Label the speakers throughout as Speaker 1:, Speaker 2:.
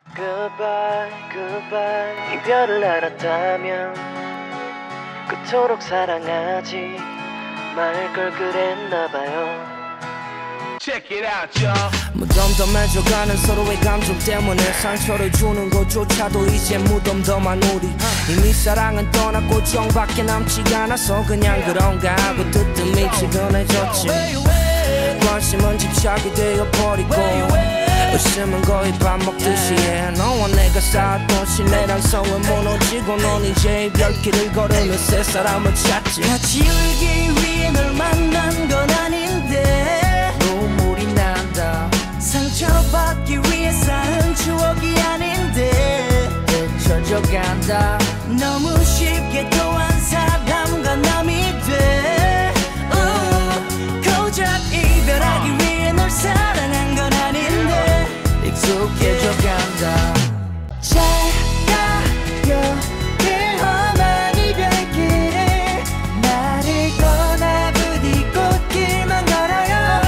Speaker 1: Goodbye, goodbye. 이별을 알았다면 그토록 사랑하지 말 걸 그랬나봐요.
Speaker 2: Check it out, y'all.
Speaker 3: 무덤덤해져가는 서로의 감정 때문에 상처를 주는 것조차도 이제 무덤덤한 우리. 이미 사랑은 떠났고 정밖에 남지가 않아서 그냥 그런가 하고 뜨뜻미지근해졌지. 관심은 집착이 되어버리고 웃음은 거의 밥 먹듯이 해. 너와 내가 쌓았던 신뢰랑 성은 무너지고 넌 이제 이별길을 걸으며 새 사람을 찾지.
Speaker 4: 같이 울기 위해 널 만난 건 아닌데
Speaker 3: 눈물이 난다.
Speaker 4: 상처받기 위해 쌓은 추억이 아닌데
Speaker 3: 잊혀져간다.
Speaker 4: 너무 쉽게 또 한 사람과 남이 돼. 고작 이별하기 위해 널 사랑한 건 아닌데
Speaker 3: 익숙해져간다.
Speaker 4: 잘 가요 그 험한 이별길을 나를 떠나 부디 꽃길만 걸어요.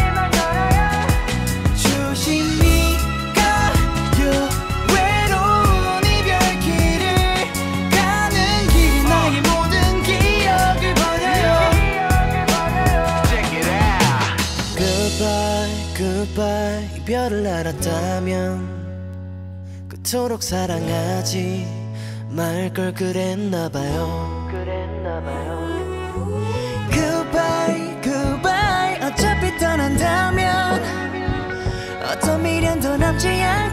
Speaker 4: 조심히 가요 외로운 이별길을 가는 길 나의 모든 기억을 버려요.
Speaker 2: Check it out.
Speaker 1: Goodbye, goodbye. 이별을 알았다면 그토록 사랑하지 말 걸 그랬나봐요.
Speaker 4: Goodbye, goodbye. 어차피 떠난다면 어떤 미련도 남지 않아.